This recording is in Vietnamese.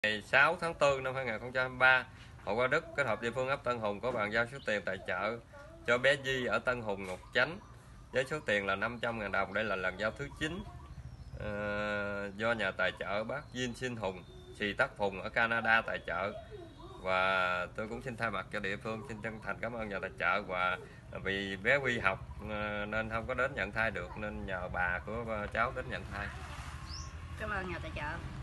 Ngày 6 tháng 4 năm 2023, Hội Qua Đức kết hợp địa phương ấp Tân Hùng có bàn giao số tiền tài trợ cho bé Di ở Tân Hùng, Ngọc Chánh với số tiền là 500.000 đồng. Đây là lần giao thứ 9 do nhà tài trợ bác Diên Sinh Hùng, Sì Tắc Phùng ở Canada tài trợ. Và tôi cũng xin thay mặt cho địa phương xin chân thành cảm ơn nhà tài trợ. Và vì bé Huy học nên không có đến nhận thai được, nên nhờ bà của cháu đến nhận thai. Cảm ơn nhà tài trợ.